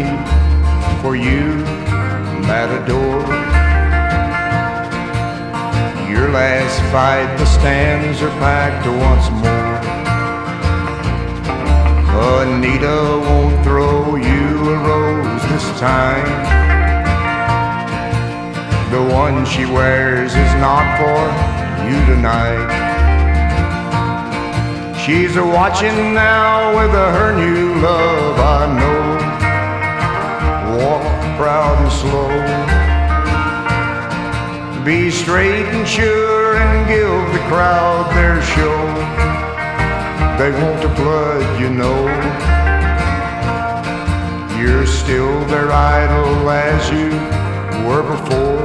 for you, Matador. Your last fight, the stands are packed once more. Anita won't throw you a rose this time. The one she wears is not for you tonight. She's a-watching now with her new love, I know. Walk proud and slow. Be straight and sure and give the crowd their show. They won't applaud, you know. You're still their idol as you were before.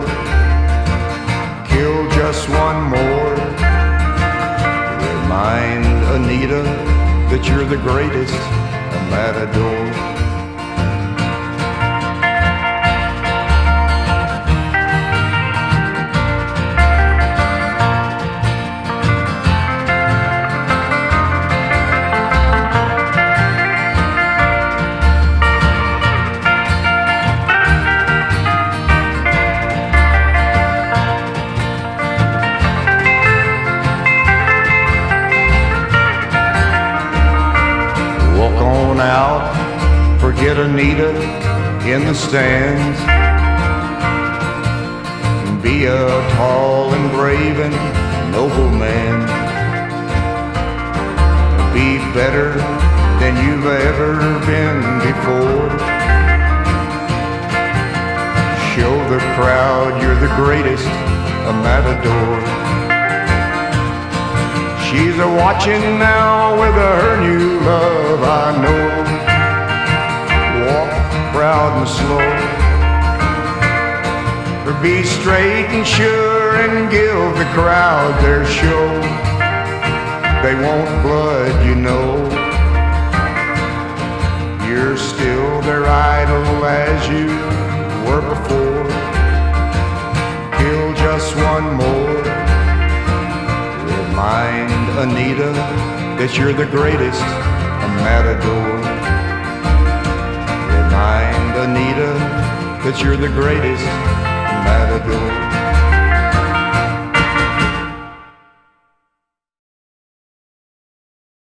Kill just one more. Remind Anita that you're the greatest, a Matador. Out, forget Anita in the stands. Be a tall and brave and noble man. Be better than you've ever been before. Show the crowd you're the greatest, a Matador. She's a-watching now with her new love, I know. Walk proud and slow. Be straight and sure and give the crowd their show. They won't blood, you know. You're still their idol as you were before. Kill just one more. Remind Anita that you're the greatest, a Matador. Remind Anita that you're the greatest, a Matador.